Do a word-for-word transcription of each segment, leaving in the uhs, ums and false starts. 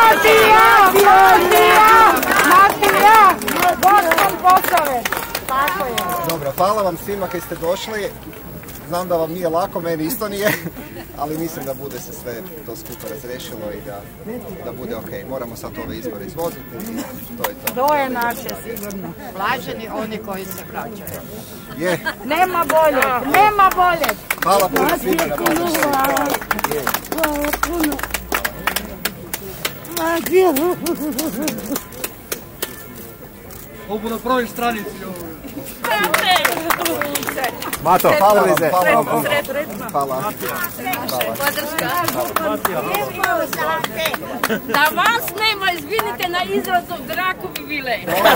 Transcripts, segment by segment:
Matija! Matija! Matija! Matija Posavec! Tako je. Dobro, hvala vam svima koji ste došli. Znam da vam nije lako, meni isto nije, ali mislim da bude se sve to skupa razrešilo i da, da bude ok. Moramo sad ove izbore izvoziti i to je to. To je naše sigurno. Blaženi oni koji se vraćaju. Je. Nema bolje, nema bolje. Hvala puno svima na podršci. Hvala puno. Matija. Ovo na prvoj stranici. Mato, hvala Lize. Hvala. Hvala. Da vas nema, izvinite, na izrazu draku bi bile.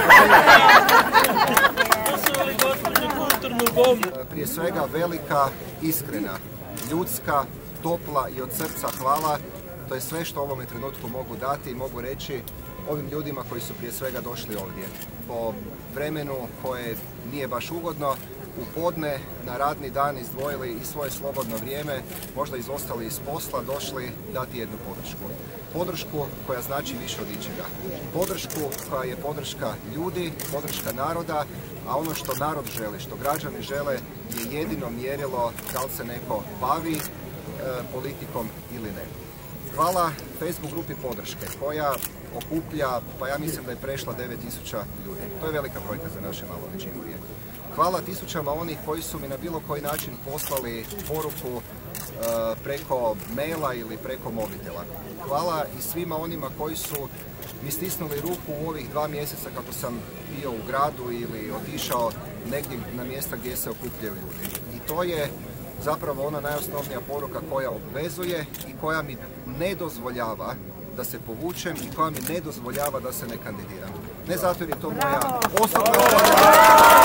Prije svega velika, iskrena, ljudska, topla i od srca hvala. To je sve što u ovome trenutku mogu dati i mogu reći ovim ljudima koji su prije svega došli ovdje. Po vremenu koje nije baš ugodno, u podne na radni dan izdvojili i svoje slobodno vrijeme, možda izostali iz posla, došli dati jednu podršku. Podršku koja znači više od ičega. Podršku koja je podrška ljudi, podrška naroda, a ono što narod želi, što građani žele je jedino mjerilo da li se neko bavi e, politikom ili ne. Hvala Facebook grupi podrške koja okuplja, pa ja mislim da je prešla devet tisuća ljudi. To je velika brojka za naše malo Međimurje. Hvala tisućama onih koji su mi na bilo koji način poslali poruku e, preko maila ili preko mobitela. Hvala i svima onima koji su mi stisnuli ruku u ovih dva mjeseca kako sam bio u gradu ili otišao negdje na mjesta gdje se okupljaju ljudi. I to je zapravo ona najosnovnija poruka koja obvezuje i koja mi ne dozvoljava da se povučem i koja mi ne dozvoljava da se ne kandidiram. Ne zato jer je to moja osobna poruka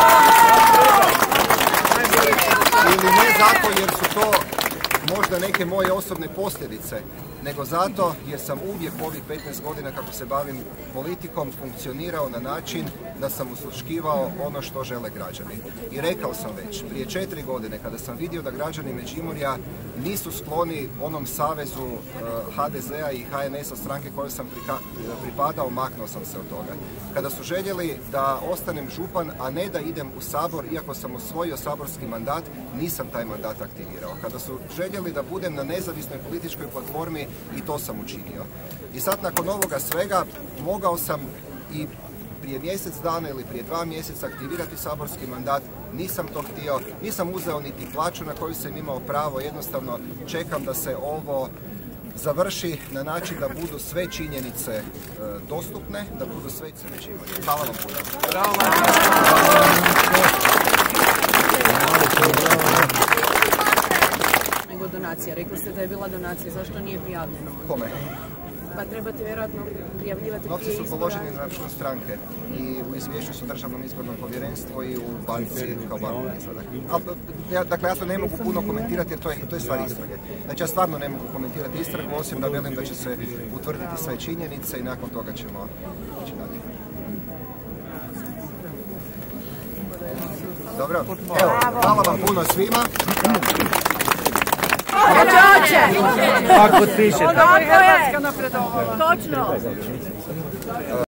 ili ne zato jer su to možda neke moje osobne posljedice, nego zato jer sam uvijek ovih petnaest godina kako se bavim politikom funkcionirao na način da sam usluškivao ono što žele građani. I rekao sam već, prije četiri godine kada sam vidio da građani Međimurja nisu skloni onom savezu ha de zea i ha en esa stranke kojoj sam pripadao, maknuo sam se od toga. Kada su željeli da ostanem župan, a ne da idem u Sabor, iako sam osvojio saborski mandat, nisam taj mandat aktivirao. Kada su željeli da budem na nezavisnoj političkoj platformi, i to sam učinio. I sad nakon ovoga svega mogao sam i prije mjesec dana ili prije dva mjeseca aktivirati saborski mandat, nisam to htio, nisam uzeo niti plaću na koju sam imao pravo, jednostavno čekam da se ovo završi na način da budu sve činjenice e, dostupne, da budu sve Međimurje. Hvala vam puno. Nego donacija. Rekli ste da je bila donacija. Zašto nije prijavljeno? Kome? Pa trebate vjerojatno prijavljivati novci prije su izbora. položeni na račun stranke i u izvješću su Državnom izbornom povjerenstvu i u banci kao bankovni izvadak. Ja, dakle, ja to ne mogu puno komentirati jer to je, to je stvar istrage. Znači, ja stvarno ne mogu komentirati istragu, osim da velim da će se utvrditi sve činjenice i nakon toga ćemo ići dalje. Dobro, evo, hvala vam puno svima. Čoče! Kako pišete? Tako je! Točno!